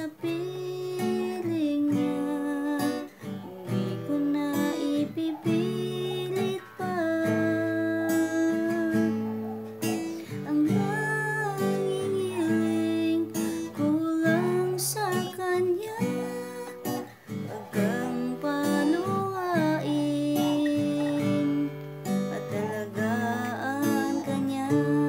sa piling niya. Hindi ko na ipipilit pa. Ang nangingiling ko lang sa kanya, hanggang paluhain at alagaan kanya.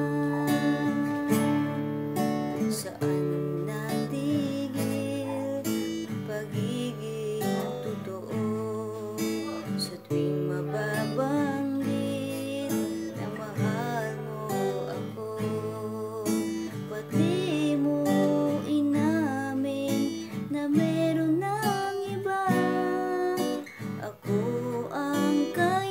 Saan natigil pagiging totoo? Sa tuwing mababanggit na mahal mo ako, pati mo inamin na meron ng iba. Ako ang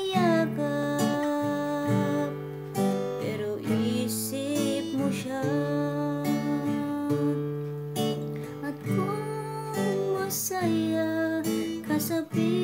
kayakap, pero isip mo siya. At kung masaya ka sa piling